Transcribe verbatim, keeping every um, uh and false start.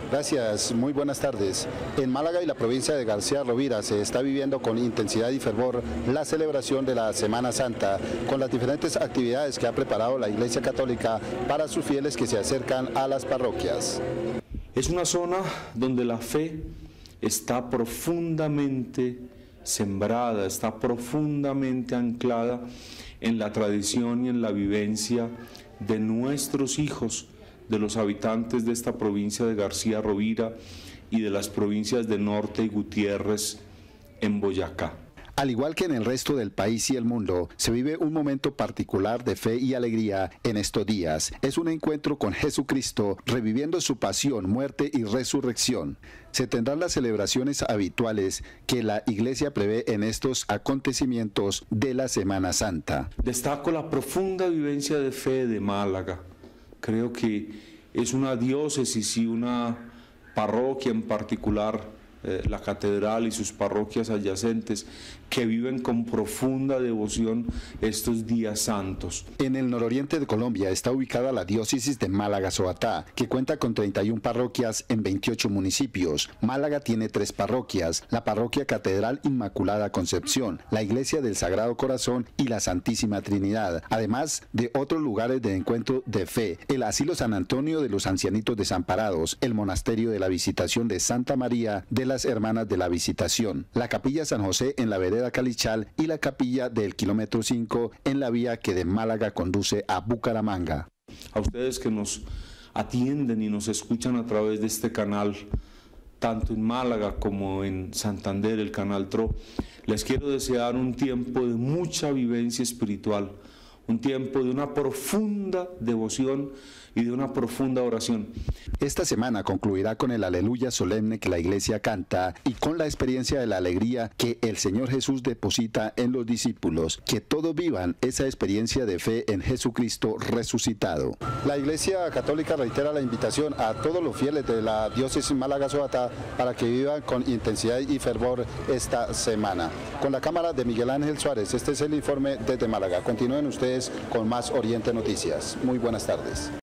Gracias, muy buenas tardes. En Málaga y la provincia de García Rovira se está viviendo con intensidad y fervor la celebración de la Semana Santa, con las diferentes actividades que ha preparado la Iglesia Católica para sus fieles que se acercan a las parroquias. Es una zona donde la fe está profundamente sembrada, está profundamente anclada en la tradición y en la vivencia de nuestros hijos, de los habitantes de esta provincia de García Rovira y de las provincias de Norte y Gutiérrez en Boyacá. Al igual que en el resto del país y el mundo, se vive un momento particular de fe y alegría en estos días. Es un encuentro con Jesucristo, reviviendo su pasión, muerte y resurrección. Se tendrán las celebraciones habituales que la Iglesia prevé en estos acontecimientos de la Semana Santa. Destaco la profunda vivencia de fe de Málaga. Creo que es una diócesis y una parroquia en particular, eh, la catedral y sus parroquias adyacentes, que viven con profunda devoción estos días santos. En el nororiente de Colombia está ubicada la diócesis de Málaga-Soatá, que cuenta con treinta y una parroquias en veintiocho municipios. Málaga tiene tres parroquias: la parroquia Catedral Inmaculada Concepción, la Iglesia del Sagrado Corazón y la Santísima Trinidad, además de otros lugares de encuentro de fe: el Asilo San Antonio de los Ancianitos Desamparados, el Monasterio de la Visitación de Santa María de las Hermanas de la Visitación, la Capilla San José en la vereda Calichal y la capilla del kilómetro cinco en la vía que de Málaga conduce a Bucaramanga. A ustedes que nos atienden y nos escuchan a través de este canal, tanto en Málaga como en Santander, el canal Tro, les quiero desear un tiempo de mucha vivencia espiritual, un tiempo de una profunda devoción y de una profunda oración. Esta semana concluirá con el Aleluya solemne que la Iglesia canta y con la experiencia de la alegría que el Señor Jesús deposita en los discípulos, que todos vivan esa experiencia de fe en Jesucristo resucitado. La Iglesia Católica reitera la invitación a todos los fieles de la diócesis Málaga-Soatá para que vivan con intensidad y fervor esta semana. Con la cámara de Miguel Ángel Suárez, este es el informe desde Málaga. Continúen ustedes con más Oriente Noticias. Muy buenas tardes.